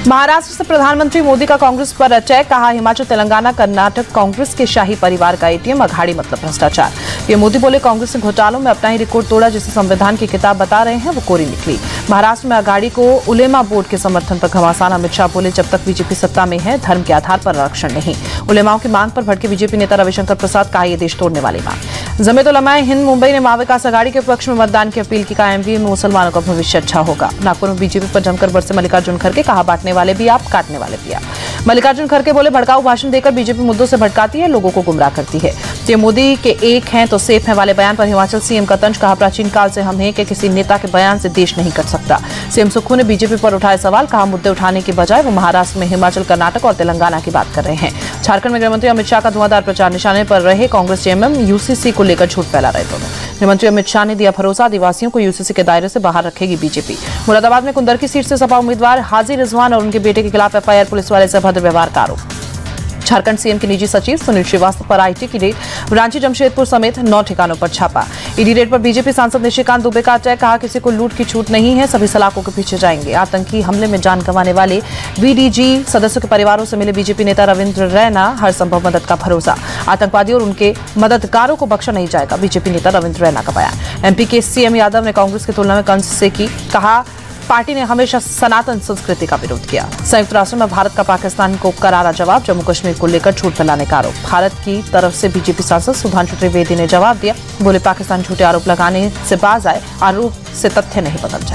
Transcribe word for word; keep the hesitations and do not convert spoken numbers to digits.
महाराष्ट्र से प्रधानमंत्री मोदी का कांग्रेस पर अटैक, कहा हिमाचल, तेलंगाना, कर्नाटक कांग्रेस के शाही परिवार का एटीएम, अघाड़ी मतलब भ्रष्टाचार। ये मोदी बोले कांग्रेस ने घोटालों में अपना ही रिकॉर्ड तोड़ा, जिसे संविधान की किताब बता रहे हैं वो कोरी निकली। महाराष्ट्र में अघाड़ी को उलेमा बोर्ड के समर्थन पर घमासान, अमित शाह बोले जब तक बीजेपी सत्ता में है धर्म के आधार पर आरक्षण नहीं। उलेमाओं की मांग पर भड़के बीजेपी नेता रविशंकर प्रसाद, कहा यह देश तोड़ने वाली मांग। जमीयत उलमाए हिंद मुंबई ने महाविकास अघाड़ी के पक्ष में मतदान की अपील की, कहा एमपी में मुसलमानों का भविष्य अच्छा होगा। नागपुर में बीजेपी पर जमकर बरसे मल्लिकार्जुन खड़गे, कहा बांटने वाले भी आप, काटने वाले भी आप। मल्लिकार्जुन खड़गे बोले भड़काऊ भाषण देकर बीजेपी मुद्दों से भटकाती है, लोगों को गुमराह करती है। ये मोदी के एक हैं तो सेफ हैं वाले बयान पर हिमाचल सीएम का तंज, कहा प्राचीन काल से हम हैं कि किसी नेता के बयान से देश नहीं कट सकता। सीएम सुक्खू ने बीजेपी पर उठाए सवाल, कहा मुद्दे उठाने की बजाय वो महाराष्ट्र में हिमाचल, कर्नाटक और तेलंगाना की बात कर रहे हैं। झारखंड में गृहमंत्री अमित शाह का धुआंधार प्रचार, निशाने पर रहे कांग्रेस जेएमएम, यूसीसी को लेकर झूठ फैला रहे दोनों। गृहमंत्री अमित शाह ने दिया भरोसा, आदिवासियों को यूसीसी के दायरे से बाहर रखेगी बीजेपी। मुरादाबाद में कुंदरकी सीट से सपा उम्मीदवार हाजी रिजवान और उनके बेटे के खिलाफ एफआईआर, पुलिस वाले से अभद्र व्यवहार का आरोप। झारखंड सीएम के निजी सचिव सुनील श्रीवास्तव पर आईटी की रेड, रांची, जमशेदपुर समेत नौ ठिकानों पर छापा। ईडी रेड पर बीजेपी सांसद निशिकांत दुबे का अटैक, कहा किसी को लूट की छूट नहीं है, सभी सलाखों के पीछे जाएंगे। आतंकी हमले में जान गंवाने वाले वीडीजी सदस्यों के परिवारों से मिले बीजेपी नेता रविंद्र रैना, हर संभव मदद का भरोसा। आतंकवादियों और उनके मददगारों को बख्शा नहीं जाएगा, बीजेपी नेता रविंद्र रैना का बयान। एमपी के सीएम यादव ने कांग्रेस की तुलना में कंस से की, कहा पार्टी ने हमेशा सनातन संस्कृति का विरोध किया। संयुक्त राष्ट्र में भारत का पाकिस्तान को करारा जवाब, जम्मू कश्मीर को लेकर झूठ फैलाने का आरोप। भारत की तरफ से बीजेपी सांसद सुधांशु त्रिवेदी ने जवाब दिया, बोले पाकिस्तान झूठे आरोप लगाने से बाज आए, आरोप से तथ्य नहीं बदल जाए।